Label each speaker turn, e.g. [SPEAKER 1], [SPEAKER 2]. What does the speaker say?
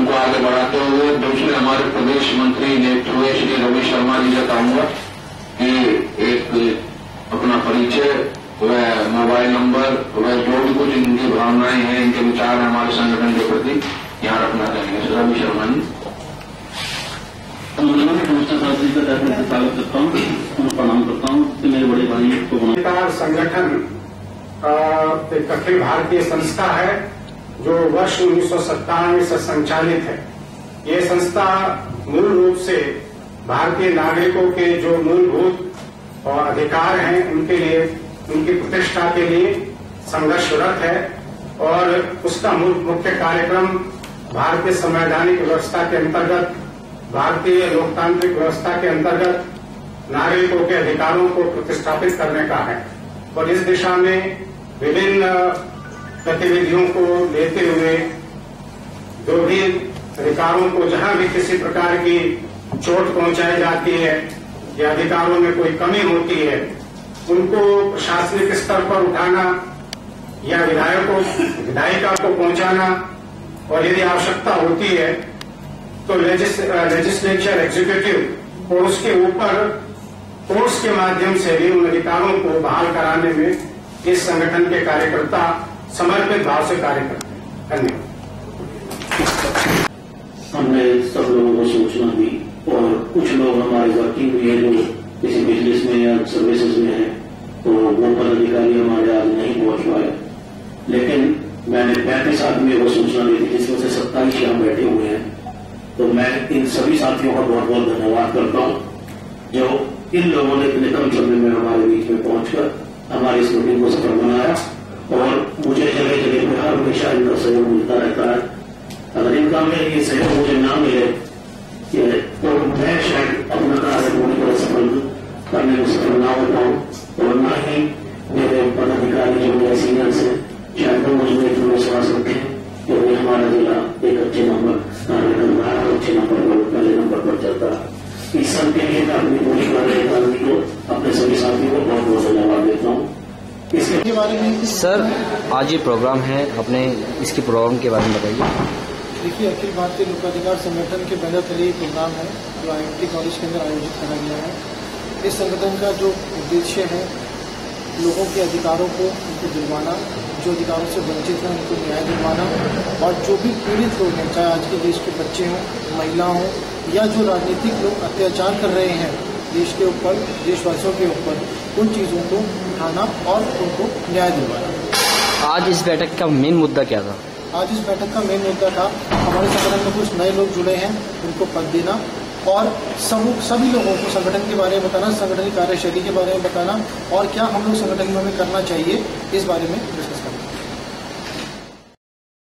[SPEAKER 1] उनको आगे बढ़ाते हुए दूसरे हमारे प्रदेश मंत्री नियुक्त हुए श्री रवि शर्मा जी से कहूंगा कि एक अपना परिचय व मोबाइल नंबर व जो भी कुछ इनकी भावनाएं हैं, इनके विचार हैं हमारे संगठन के प्रति यहाँ रखना चाहिए। रवि शर्मा जी।
[SPEAKER 2] स्वागत करता हूँ, प्रणाम करता हूँ कि मेरे बड़े भाई को
[SPEAKER 3] संगठन एक अखिल भारतीय संस्था है जो वर्ष 1997 से संचालित है। ये संस्था मूल रूप से भारतीय नागरिकों के जो मूलभूत और अधिकार हैं उनके लिए, उनकी प्रतिष्ठा के लिए संघर्षरत है और उसका मुख्य कार्यक्रम भारतीय संवैधानिक व्यवस्था के अंतर्गत, भारतीय लोकतांत्रिक व्यवस्था के अंतर्गत नागरिकों के अधिकारों को प्रतिष्ठापित करने का है और इस दिशा में विभिन्न गतिविधियों को लेते हुए जो भी अधिकारों को जहां भी किसी प्रकार की चोट पहुंचाई जाती है या अधिकारों में कोई कमी होती है उनको प्रशासनिक स्तर पर उठाना या विधायिका को पहुंचाना और यदि आवश्यकता होती है तो लेजिस्लेचर एग्जीक्यूटिव और उसके ऊपर कोर्ट्स के माध्यम से भी उन अधिकारों को बहाल कराने में इस संगठन के कार्यकर्ता समर्पित भाव से कार्य करते हैं। धन्यवाद।
[SPEAKER 2] हमने सब लोगों को सूचना दी और कुछ लोग हमारे वर्किंग में है जो किसी बिजनेस में या सर्विसेज में है तो वो पदाधिकारी हमारे आज नहीं पहुंच पाए, लेकिन मैंने 35 आदमी को सूचना दी थी जिसमें से 27 यहाँ बैठे हुए हैं। तो मैं इन सभी साथियों का बहुत बहुत धन्यवाद करता हूँ जो इन लोगों ने इतने कम समय में हमारे बीच में पहुंचकर हमारी इस मीटिंग को सफल बनाया और मुझे जगह जगह पर हर हमेशा इनका सहयोग मिलता रहता है। अगर इनका में ये सहयोग मुझे ना मिले तो मैं शायद अपना कार्य पूरी तरह सफल करने में सफल ना हो पाऊँ और न ही मेरे पदाधिकारी जो मेरे सीनियर्स हैं शायद वो मुझे इतना विश्वास रखें कि वो हमारा जिला एक अच्छे नंबर कार्य कर रहा है, अच्छे नंबर पर पहले नंबर पर चलता है। इस सब के लिए मैं अपनी पूरी कार्यकारिणी को अपने सभी साथियों को बहुत बहुत धन्यवाद देता हूँ। इसके बारे में
[SPEAKER 4] सर आज ये प्रोग्राम है, अपने इसके प्रोग्राम के बारे में बताइए।
[SPEAKER 5] देखिए, अखिल भारतीय लोकाधिकार संगठन के बैनर तले प्रोग्राम है जो IIT कॉलेज के अंदर आयोजित करा गया है। इस संगठन का जो उद्देश्य है लोगों के अधिकारों को उनको दिलवाना, जो अधिकारों से वंचित हैं उनको न्याय दिलवाना और जो भी पीड़ित लोग हैं, चाहे आज के देश के बच्चे हों, महिला हों या जो राजनीतिक लोग अत्याचार कर रहे हैं देश के ऊपर, देशवासियों के ऊपर, उन चीज़ों को उठाना और उनको न्याय दिलवाना।
[SPEAKER 4] आज इस बैठक का मेन मुद्दा क्या था?
[SPEAKER 5] आज इस बैठक का मेन मुद्दा था हमारे संगठन में कुछ नए लोग जुड़े हैं उनको पद देना और सभी लोगों को संगठन के बारे में बताना, संगठन की कार्यशैली के बारे में बताना और क्या हम लोग संगठन में हमें करना चाहिए इस बारे में